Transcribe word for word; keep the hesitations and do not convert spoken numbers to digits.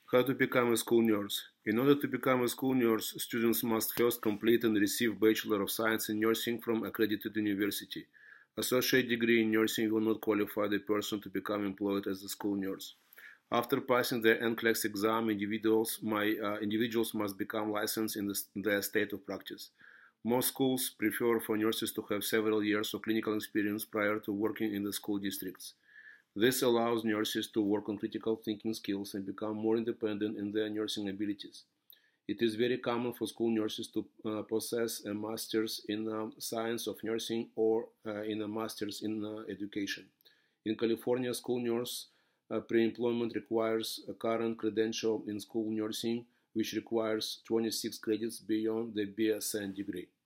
How to become a school nurse? In order to become a school nurse, students must first complete and receive Bachelor of Science in Nursing from accredited university. Associate degree in nursing will not qualify the person to become employed as a school nurse. After passing the N C L E X exam, individuals, my, uh, individuals must become licensed in the, their state of practice. Most schools prefer for nurses to have several years of clinical experience prior to working in the school districts. This allows nurses to work on critical thinking skills and become more independent in their nursing abilities. It is very common for school nurses to uh, possess a master's in um, science of nursing or uh, in a master's in uh, education. In California, school nurse uh, pre-employment requires a current credential in school nursing, which requires twenty-six credits beyond the B S N degree.